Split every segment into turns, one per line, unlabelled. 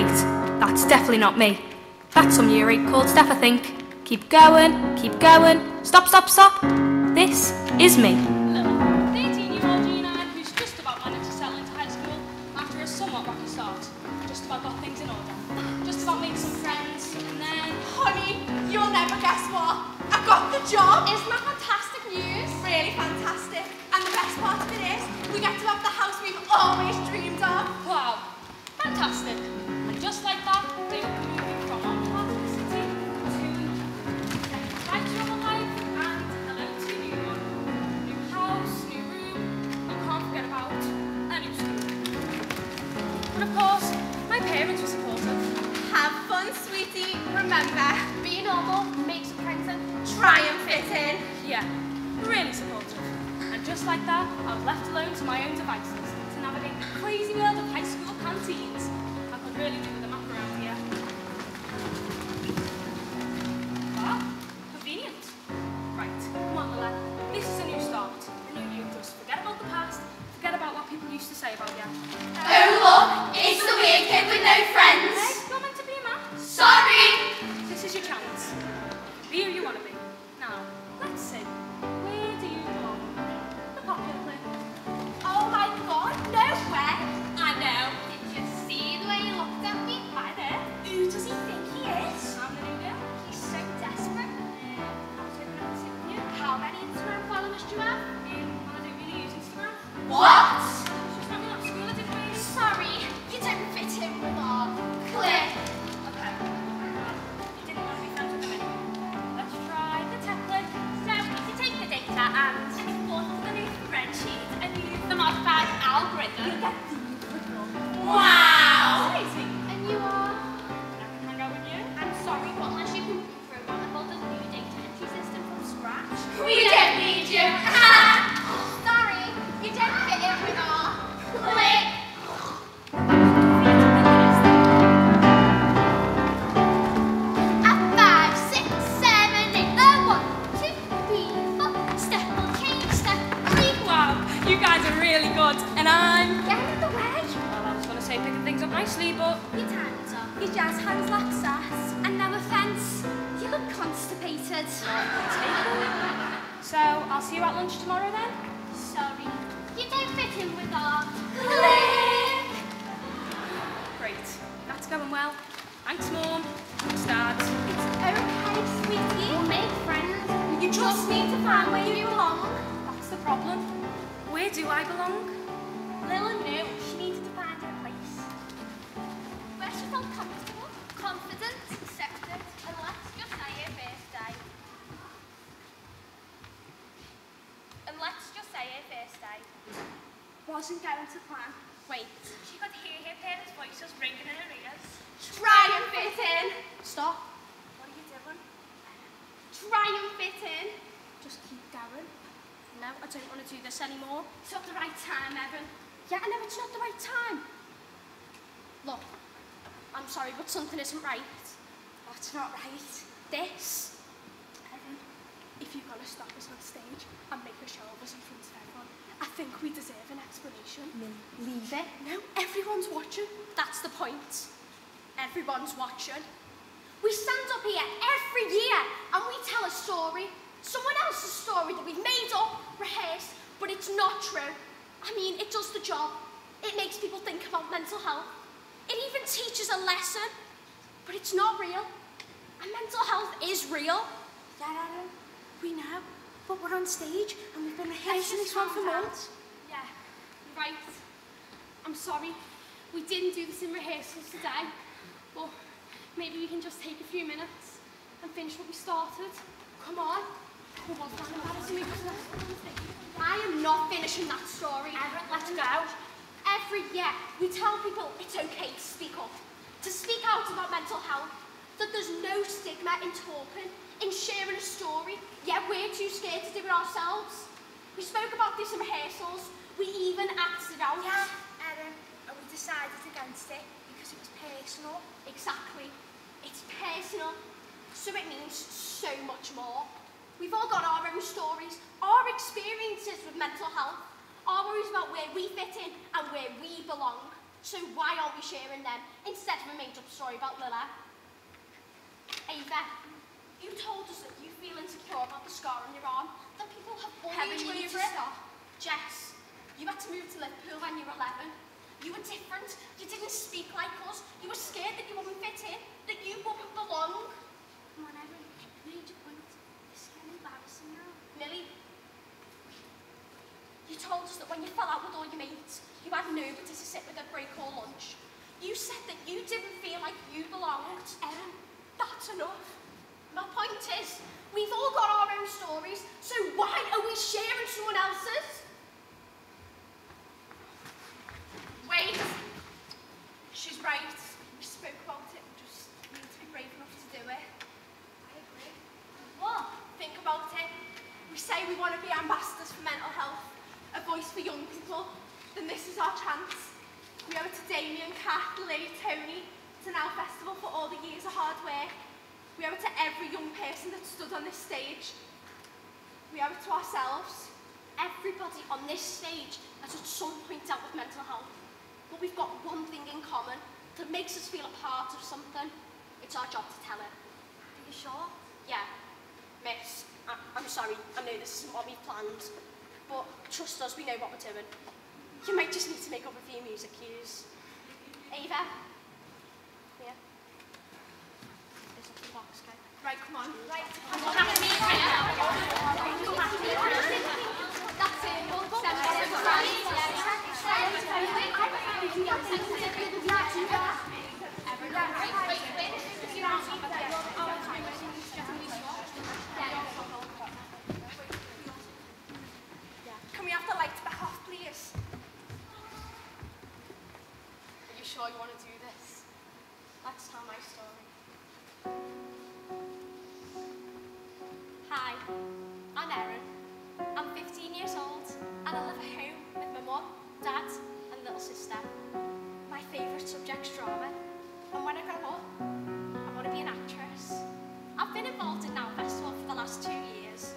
Wait, that's definitely not me. That's some year 8 called Steph, I think. Keep going, keep going. Stop, stop, stop. This is me.
Lilla, 13-year-old Gina who's just about managed to settle into high school after a somewhat rocky start. Just about got things in order. Just about made some friends, and then...
Honey, you'll never guess what. I got the job.
Isn't that fantastic news?
Really fantastic. And the best part of it is, we get to have the house we've always dreamed of.
Wow, fantastic. And just like that, they will be moving from one part of the city to right to your life and hello to new one. New house, new room, you can't forget about a new school. But of course, my parents were supportive.
Have fun, sweetie. Remember,
Be normal, make some friends and
try and fit in.
yeah, really supportive. And just like that, I was left alone to my own devices to navigate the crazy world of high school canteens. I could really do with a map around here. Wow, convenient. Right, come on, Lilla. This is a new start. A new you. Just forget about the past, forget about what people used to say about you.
Oh look, it's the weird kid with no friends.
Hey, you're meant to be a man.
Sorry.
This is your chance. Be who you want to be. Now, let's see. Where do you belong? The popular clip.
Oh my god, no way.
I know. Did you see the way he looked at me?
Hi there.
Who does he think he is?
I'm the new girl.
He's so desperate.
I was hoping I'd sit with you.
How many Instagram followers do you have?
I don't really use Instagram.
What?
It's just not me at school, I didn't really.
Sorry, you don't fit in with our clique.
Okay. Well, you didn't want to be friends with them anyway. Let's try the template.
So, you take the data and export to the new spreadsheet and use the modified algorithm.
Wow.
Crazy.
And you are...
I can hang out with you.
I'm sorry, but unless you can program the whole new data entry system from scratch.
We don't need you.
Sorry, you don't fit in with our clique. At 5, 6, 7, 8, 1, 2, 3, 4. Step will change, step 3.
Wow, you guys are really good. And I'm...
Get out of the way.
Well, I was going to say picking things up nicely, but...
Your time's up. Your jazz hands like sass. And no offence, you look constipated.
So, I'll see you at lunch tomorrow then?
Sorry, you don't fit in with our clique.
Great. That's going well. Thanks, Mum. Thanks, Dad.
Okay, sweetie. We'll make friends. You just need to find where you belong.
That's the problem. Where do I belong?
Lilla knew she needed to find her place. Where she felt comfortable, confident, accepted, and let's just say her first day.
Wasn't going to plan. Wait, she could hear her parents' voices ringing in her ears.
Try and fit in.
Stop. What are you doing?
Try and fit in.
Just keep going. No, I don't want to do this anymore.
It's not the right time, Evan.
Yeah, I know it's not the right time. Look, I'm sorry, but something isn't right.
That's not right.
This. Evan, if you're going to stop us on stage and make a show of us in front of everyone, I think we deserve an explanation.
Leave it.
No, everyone's watching. That's the point. Everyone's watching.
We stand up here every year and we tell a story. Someone else's story that we've made up, rehearsed, but it's not true. I mean, it does the job. It makes people think about mental health. It even teaches a lesson, but it's not real. And mental health is real.
Yeah, Adam, we know, but we're on stage and we've been rehearsing this one for months.
Yeah, right. I'm sorry. We didn't do this in rehearsals today, but maybe we can just take a few minutes and finish what we started. Come on. I am not finishing that story.
Everett, let's go.
Every year, we tell people it's okay to speak up, to speak out about mental health, that there's no stigma in talking, in sharing a story, yet we're too scared to do it ourselves. We spoke about this in rehearsals, we even acted out.
Yeah, Erin, and we decided against it because it was personal.
Exactly. It's personal, so it means so much more. We've all got our own stories, our experiences with mental health, our worries about where we fit in and where we belong. So why aren't we sharing them instead of a made-up story about Lilla? Ava, you told us that you feel insecure about the scar on your arm, that people have bullied you to stop. Jess, you had to move to Liverpool when you were 11. You were different. You didn't speak like us. You were scared that you wouldn't fit in, that you wouldn't belong.
Come on, Erin, you made your point. It's getting embarrassing now.
Millie, you told us that when you fell out with all your mates, you had nobody to sit with at break or lunch. You said that you didn't feel like you belonged. Erin, that's enough. My point is, we've all got our own stories, so why are we sharing someone else's? Wait. She's right. We spoke about it. We just need to be brave enough to do it. I agree. What? Think about it. We say we want to be ambassadors for mental health, a voice for young people. Then this is our chance. We owe it to Damien, Kat, Lily, Tony, to Now Festival for all the years of hard work. We owe it to every young person that stood on this stage. We owe it to ourselves. Everybody on this stage has at some point dealt with mental health. But we've got one thing in common that makes us feel a part of something. It's our job to tell it.
Are you sure?
Yeah. Miss, I'm sorry, I know this isn't what we planned, but trust us, we know what we're doing. You might just need to make up a few music cues. Ava? Yeah? There's a few box, okay? Right, come on. Right, come on. That's it. Can we have the lights back off, please? Are you sure you want to do this? Let's tell my story. Hi, I'm Erin. I'm 15 years old and I live at home with my mum, dad and little sister. My favourite subject's drama, and when I grow up, I want to be an actress. I've been involved in Now Festival for the last 2 years.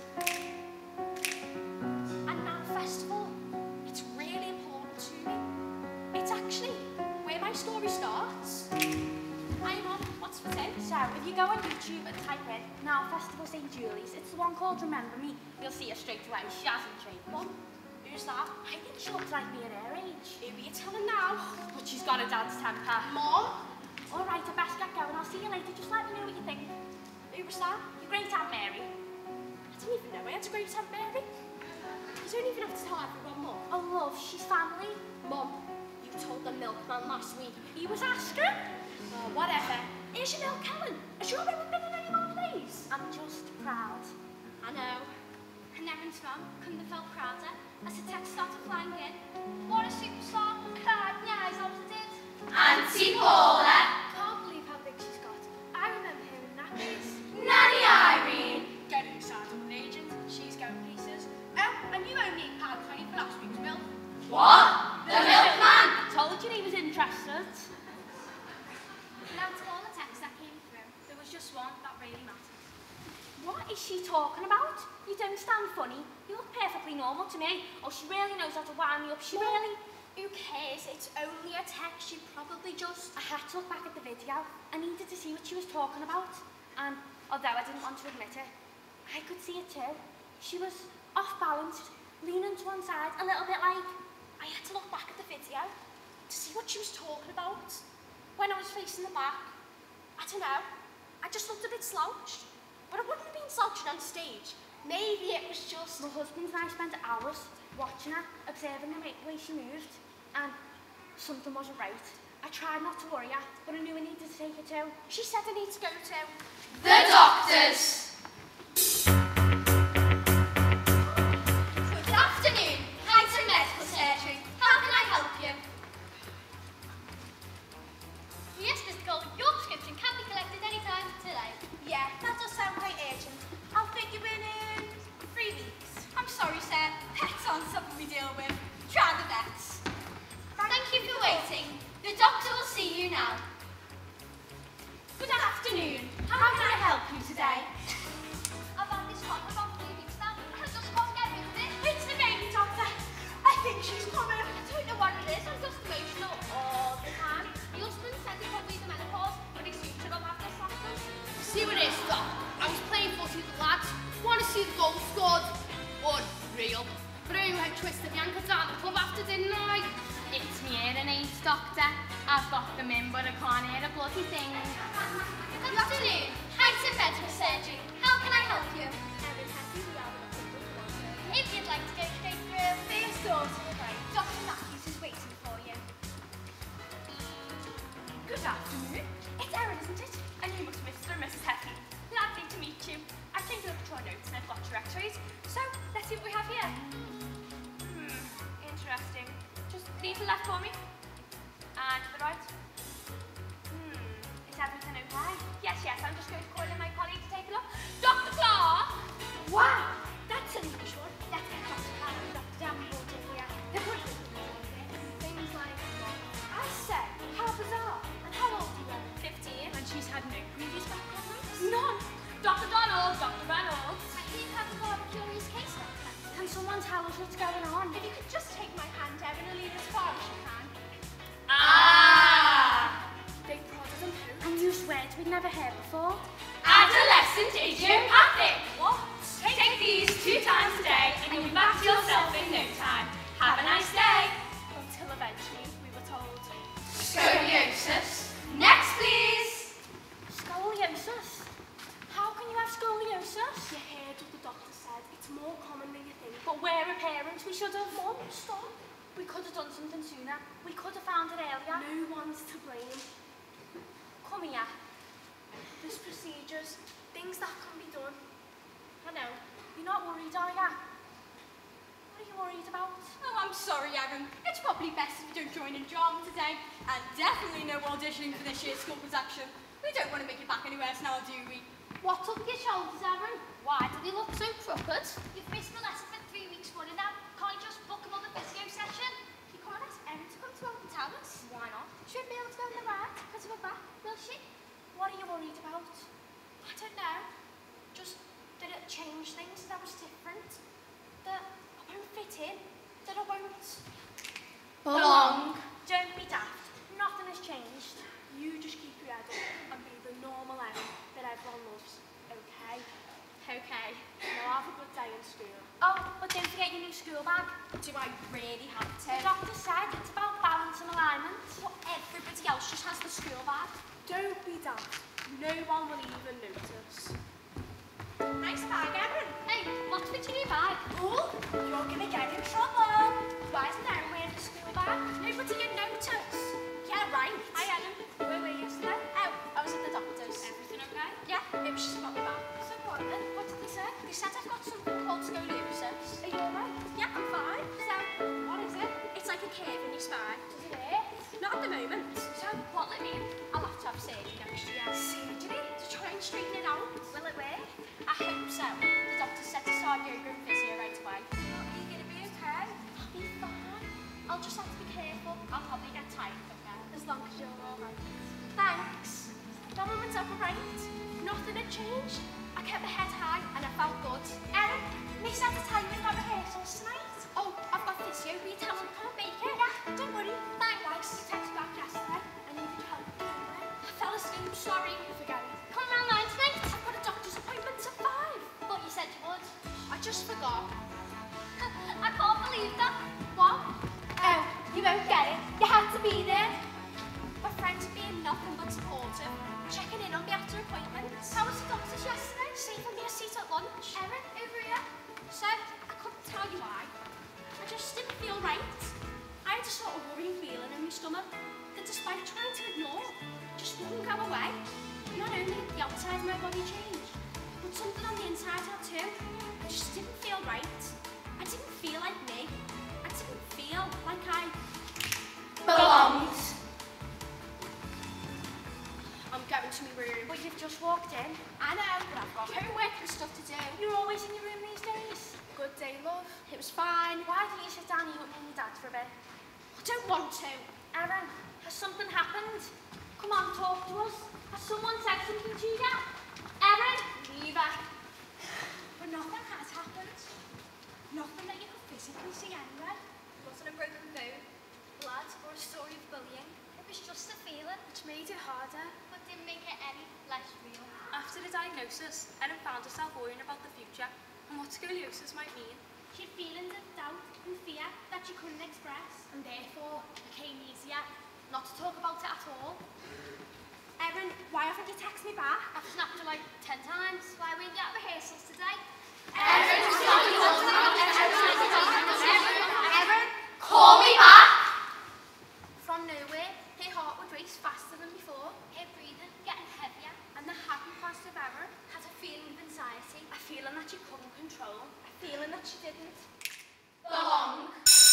And Now Festival, it's really important to me. It's actually where my story starts. Hi Mum, what's for tea?
So, if you go on YouTube and type in Now Festival St. Julie's, it's the one called Remember Me, you'll see her straight away. She hasn't changed.
Mum, who's that?
I think she looks like me at her age.
Who are you telling now?
But she's got a dad's temper.
Mum?
Alright, I best get going. I'll see you later. Just let me know what you think.
Who was that?
Your great Aunt Mary.
I didn't even know I had a great Aunt Mary. You don't even have to tell everyone, Mum.
Oh, love, she's family.
Mum, you told the milkman last week.
He was asking.
Oh, whatever. Here's your milk, Helen. Has your milk been in any more place?
I'm just proud.
I know.
And Erin's mum couldn't have felt prouder as the text started flying in. What a superstar! Cried my eyes out it did.
Auntie Paula.
Can't believe how big she's got. I remember her in nappies.
Nanny Irene.
Getting signed up an agent, she's going places. Oh, and you owe me £1.20 for last week's milk.
What? The milkman?
I told you he was interested.
Now to all the texts that came through, there was just one that really mattered.
What is she talking about? You don't stand funny. You look perfectly normal to me. Oh, she really knows how to wind me up. She really...
Who cares? It's only a text. You probably just...
I had to look back at the video. I needed to see what she was talking about. And although I didn't want to admit it, I could see it too. She was off-balanced, leaning to one side, a little bit like...
I had to look back at the video to see what she was talking about. When I was facing the back, I don't know, I just looked a bit slouched. But I wouldn't have been slouching on stage. Maybe it was just...
My husband and I spent hours watching her, observing the way she moved, and something wasn't right. I tried not to worry her, but I knew I needed to take her to.
She said I need to go to...
The doctors!
Good afternoon, Heighton Medical Surgery. How can I help you?
Yes, Mr. Cole, your prescription can be collected anytime today.
Yeah, that does sound quite urgent. I'll fit you in 3 weeks. I'm sorry, sir. Pets aren't something we deal with. Try the vets.
Thank you for waiting. The doctor will see you now.
Good afternoon. How can I help you today?
I've had this cough for about 3 weeks now, and I just won't get rid of it.
It's the baby doctor. I think she's coming.
I don't know what it is, I'm just emotional all
See what it is, Doc. I was playing footy with the lads. Want to see the goal scored? Unreal. But I had twisted the ankle down the pub after, didn't I?
It's me hearing aids, Doctor. I've got them in, but I can't hear a bloody thing.
Good afternoon. Heights and Bedford Surgery. How can I help you? If you'd like to go straight through, first door to the right. Dr. Matthews is waiting for you.
Good afternoon. It's Erin, isn't it? And you must Mr. and Mrs. Hetty. Lovely to meet you. I've taken a look at your notes and I've got your x-rays. So, let's see what we have here. Interesting. Just lean to the left for me. And to the right. Is everything okay? Yes, I'm just going to call in my colleague to take a look. Dr. Clark!
Wow, that's unusual. Let's get Dr. Clark and Dr. Davenport in here. They're good at things like, I say, how bizarre. And how old are you?
15, and she's had no previous back problems? None. Dr. Donald, Dr. Reynolds.
I hear you have a rather curious case, Doctor.
Can someone tell us what's going on?
If you could just take my hand, Erin, and lead as far as you can.
They prodded and pooed. And used words we'd never heard before.
Adolescent idiopathic. What? Take these 2 times a day and you'll be back to yourself in no time. Have a nice day.
Until eventually we were told.
Scoliosis. Next, please.
Scoliosis? How can you have scoliosis? You heard what the doctor said. It's more common than you think. But we're a parent. We should have. Mum, stop. We could have done something sooner. We could have found it earlier. No one's to blame. Come here. There's procedures, things that can be done. I know. You're not worried, are you? What are you worried about?
Oh, I'm sorry, Erin. It's probably best if you don't join in drama today. And definitely no auditioning for this year's school production. We don't want to make it back any worse now, do we?
What's up your shoulders, Erin? Why do they look so crooked?
You've missed the lesson for 3 weeks running now. Can't you just book another physio session? You can't ask Erin to come to Open Towers.
Why not?
She won't be able to go in the ride because of her back, will she?
What are you worried about?
I don't know. Just that it changed things, that was different. That I won't fit in. That I won't
Belong.
Don't be daft. Nothing has changed. You just keep your head up and be the normal Erin that everyone loves. Okay?
Okay.
Now have a good day in school.
Oh, but don't forget your new school bag.
Do I really have to?
The doctor said it's about balance and alignment.
Well, everybody else just has the school bag.
Don't be daft. No one will even notice.
Nice bag, Erin. Hey, what's with your new bag?
Oh, you're gonna get in trouble.
Why isn't Erin wearing the school bag? Nobody can notice. Yeah, right.
Hi, Ellen. Where were you yesterday?
Oh, I was at the doctor's.
Everything okay?
Yeah, it was just about my back. So what then? What did they say? They said I've got something called scoliosis.
Are you alright?
Yeah, I'm fine. So, what is it? It's like a curve in your spine.
Does it hurt?
Not at the moment. So, what'll it mean? I'll have to have surgery next year.
Surgery?
To try and straighten it out.
Will it work?
I hope so. The doctor said to start yoga and physio right away.
Are you gonna be okay?
I'll be fine. I'll just have to be careful. I'll probably get tired quicker.
As long as you're alright.
Thanks. No one went right. Nothing had changed. I kept my head high and I felt good. Erin, Miss had to tell you we've got rehearsals tonight. Oh, I've got physio. Will you tell them I can't make it? Yeah, don't worry. Thanks. You texted back yesterday.
I needed help.
I fell asleep. Sorry.
Forget it.
Come round 9 tonight. I've got a doctor's appointment at 5. But you said you would. I just forgot. I can't believe that. What?
Oh, you won't get it. You had to be there.
My friends are being nothing but supportive, checking in on me after appointments. How was the doctor's yesterday? Saving me a seat at lunch. Erin, over here. So, I couldn't tell you why. I just didn't feel right. I had a sort of worrying feeling in my stomach that despite trying to ignore, just wouldn't go away. Not only did the outside of my body change, but something on the inside had too. I just didn't feel right. I didn't feel like me. I didn't feel like I
Belonged.
I'm going to my room.
But you've just walked in.
I know, but I've got homework and stuff to do.
You're always in your room these days.
Good day, love. It was fine.
Why don't you sit down and eat with me and your dad for a bit?
I don't want to.
Erin, has something happened? Come on, talk to us. Has someone said something to you? Erin?
Neither. But nothing has happened. Nothing that you could physically see anywhere. It wasn't a broken bone, blood, or a story of bullying. It was just a feeling.
Which made it harder.
But didn't make it any less real.
After the
diagnosis, Erin found herself worrying about the future and what scoliosis might mean.
She had feelings of doubt and fear that she couldn't express, and therefore it became easier not to talk about it at all. Erin, why haven't you texted me back?
I've snapped her like 10 times. Why we didn't get rehearsals today?
Erin,
call me back! From nowhere, her heart would race faster than before. Her breathing getting heavier. And the happy positive Erin had a feeling of anxiety.
A feeling that she couldn't control.
A feeling that she didn't
belong.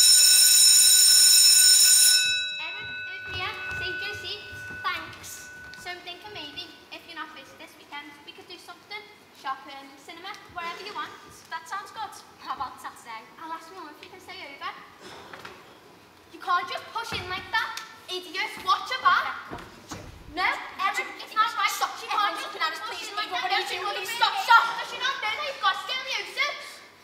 Erin, over here, save your seat. Thanks. So I'm thinking maybe, if you're not busy this weekend, we could do something. Shopping, cinema, wherever you want. That sounds good. How about Saturday? I'll ask Mum if you can stay over. You can't just push in like that. Idiot, watch your back. No, Erin, it's not right. Stop, she can't just looking at us, please. What are you doing? Stop, stop. Does she not know that you've got scoliosis?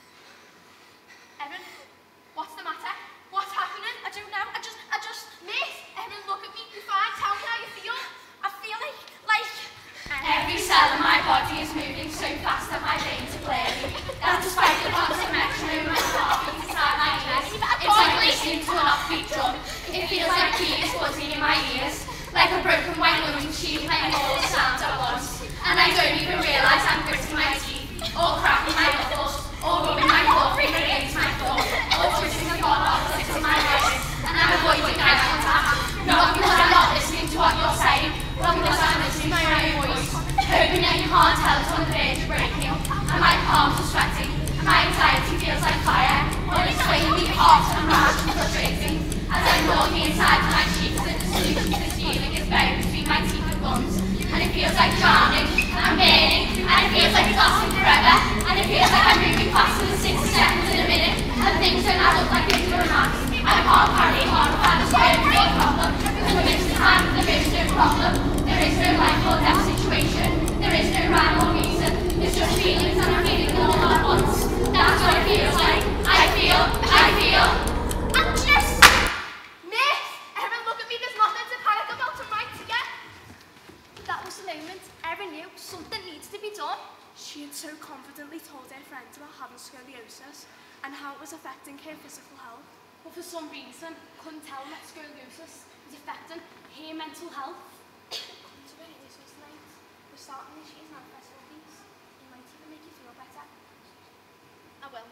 Erin, what's the matter? What's happening? I don't know. I just, miss. Erin, look at me. You're fine. Tell me how you feel. I feel like...
Every cell in my body is moving so fast that my veins are glaring. That despite the constant metronome and my heartbeat inside my ears, it's like listening to an offbeat drum. It feels like keys buzzing in my ears, like a broken white noise machine playing all the sounds at once. And I don't even realise I'm gritting my teeth, or cracking my knuckles, or rubbing my forefinger against my thumb, or twisting the bottom opposite to my wrist. And I'm avoiding eye contact, not because I'm not listening to what you're saying, but because I'm listening to my own voice, hoping that you can't tell it's on the verge of breaking, and my palms are sweating, and my anxiety feels like fire, when it's swaying me hot and rash and frustrating, as I gnaw the inside of my cheeks and the solution to this feeling is buried between my teeth and gums, and it feels like drowning, and I'm burning, and it feels like it's lasting forever, and it feels like I'm moving faster than 60 seconds in a minute, and things don't add up like this for a max. I can't carry on without a square brain problem, because there is no time, there is no problem, there is no life or death situation, there is no rhyme or reason, it's just feelings and I'm feeling them all at once. That's what it feels like. I feel.
And just... Miss! Erin, look at me, there's nothing to panic about, I'm right to get. That was the moment Erin knew something needs to be done.
She had so confidently told her friends about having scoliosis and how it was affecting her physical health, but for some reason couldn't tell that scoliosis was affecting her mental health.
Come to rehearsals tonight. We're starting this year's manifesto piece. It might even make you feel better.
I will.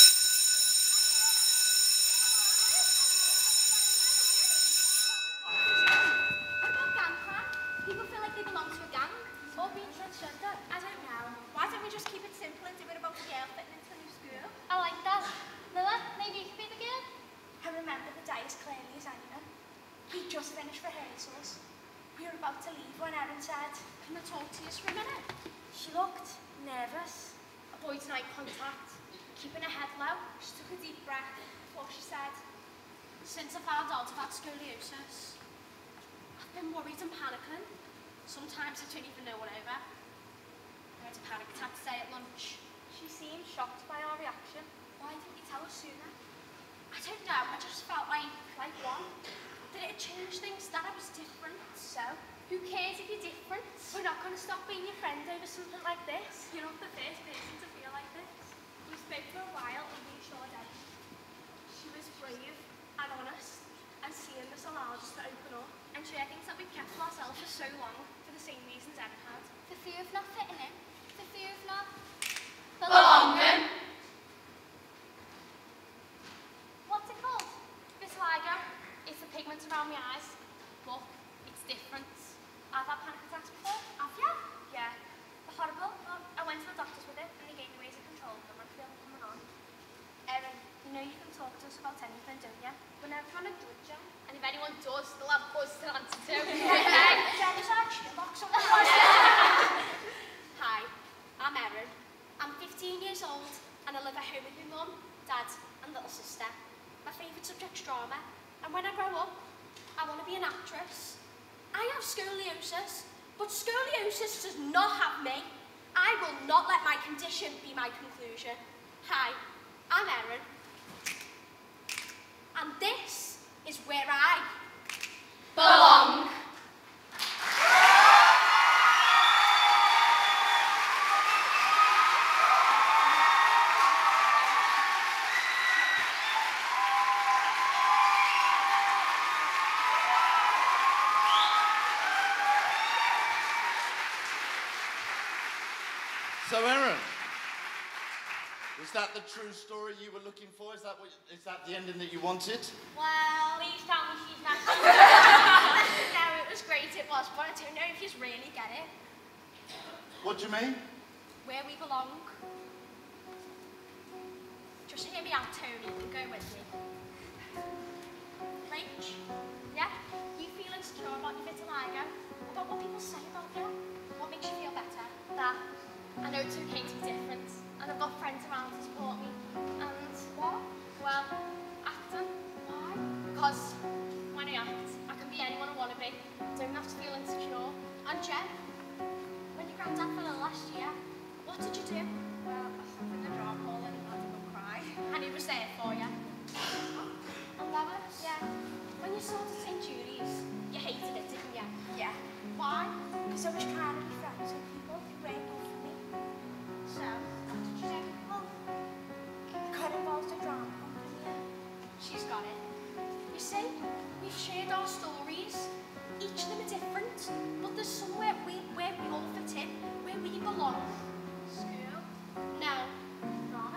What about gang crime? People feel like they belong to a gang.
Or being transgender. I don't know.
Why don't we just keep it simple and do it about a girl fitting into a new school?
I like that. Lilla, maybe you could be the girl?
I remember the day as clearly as anything. We just finished rehearsals. We were about to leave when Erin said, "Can I talk to you for a minute?" She looked nervous. Avoiding eye contact, keeping her head low. She took a deep breath before she said, "Since I found out about scoliosis, I've been worried and panicking. Sometimes I don't even know what over. I had a panic attack today at lunch." She seemed shocked by our reaction. "Why didn't you tell us sooner?" "I don't know, I just felt like what? Did it change things that I was different?" "So, who cares if you're different? We're not going to stop being your friend over something like this." "You're not the first person to feel like this." We spoke for a while and reassured Erin. She was brave and honest, and seeing this allowed us to open up and share things that we've kept to ourselves for so long for the same reasons Erin had.
The fear of not fitting in. The fear of not
Belonging.
What's it called? Vitiligo. It's the pigment around my eyes. But it's different. I've had panic attacks before.
Have you?
Yeah. They're horrible. I went to the doctors with it and they gave me ways of controlling them and feeling coming on. Erin, you know you can talk to us about anything, don't you? We're never trying to judge you.
And if anyone does, they'll have us to answer to.
Jenny's our box on the
Hi, I'm Erin. I'm 15 years old and I live at home with my mum, dad and little sister. My favourite subject's drama, and when I grow up, I want to be an actress. I have scoliosis, but scoliosis does not have me. I will not let my condition be my conclusion. Hi, I'm Erin. And this is where I
Belong.
So, Erin, was that the true story you were looking for? Is that the ending that you wanted?
Well,
Please tell me she's not.
no, it was great, it was, but I don't know if you really get it.
What do you mean?
Where we belong. Just hear me out, Tony, and go with me. Rach, yeah? You feel insecure about your vitiligo? About what people say about you? What makes you feel better? That I know it's okay to be different, and I've got friends around to support me. And what? Well, acting. Why? Because when I act, I can be anyone I want to be. Don't have to feel insecure. And Jen, when your granddad fell ill last year, what did you do? Well, I sat in the drum hall and had a good cry. And he was there for you. And Lois? Yeah. When you saw the St. Judy's, you hated it, didn't you? Yeah. Why? Because I was trying to be friends with people who weren't good for me. So, what did you do? Well, got involved in drama company. She's got it. You see, we've shared our stories. Each of them are different, but there's somewhere where we all fit in, where we belong. School? No. Drama?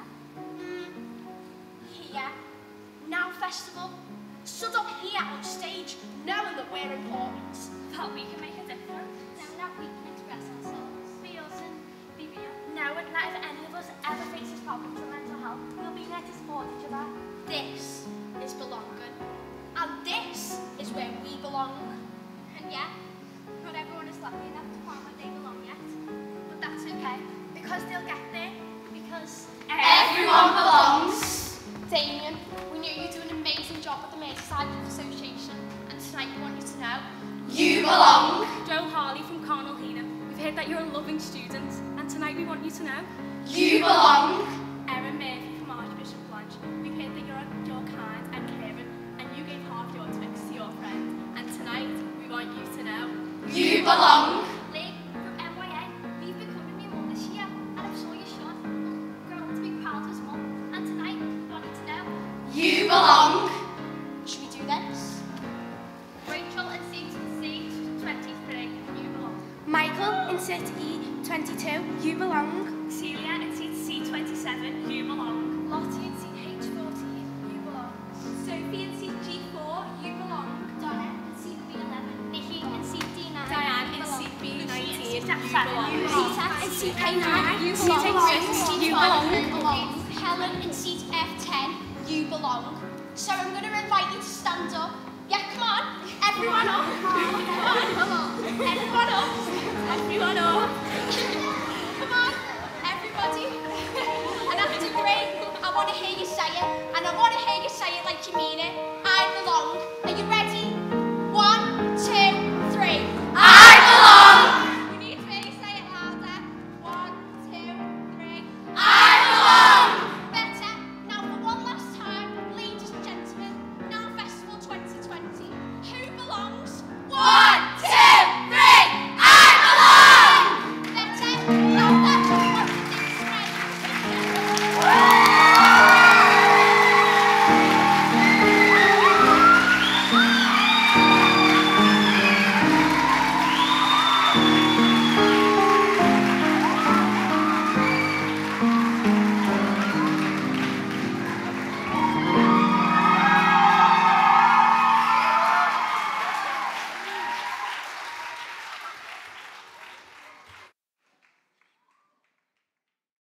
Here. Now festival. Stood up here on stage, knowing that we're important. That we can make a difference. Knowing that we can express ourselves. Be us and be real.
Knowing that if any of us ever faces problems with mental health, we'll be there to support each other.
This is belonging. And this is where we belong. And yeah, not everyone is lucky enough to find where they belong yet. But that's okay, because they'll get there. Because
Everyone belongs.
Damien, we knew you do an amazing job at the Merseyside Youth Association, and tonight we want you to know
You belong.
Joe Harley from Carnal Hena. We've heard that you're a loving student, and tonight we want you to know.
You belong.
Erin Murphy from Archbishop Blanche. We've heard that you're kind and caring, and you gave half your Twix to your friend. And tonight, we want you to know
You belong.
Lee from NYA. We've become a new mum this year, and I'm sure you should. Grow up to be proud of his mum, and tonight we want you to know
You belong.
should we do this? Rachel in seat C23, you belong.
Michael in seat E22, you belong.
Celia in seat C27, you belong.
Lottie in seat H14, you belong.
Sophie in seat G4, you belong.
Donna in seat B11. Nikki in seat D9.
Diane in
you belong.
seat B19,
Lucy in
you
seat
belong.
Rita in seat K9.
You
Seat
belong.
X6,
You
T12,
belong.
Helen in seat F10, you belong. So I'm going to invite you to stand up. Yeah, come on. Everyone up. Come on. Everyone up.
Everyone up.
Come on. Everybody. And after great, I want to hear you say it. And I want to hear you say it like you mean it.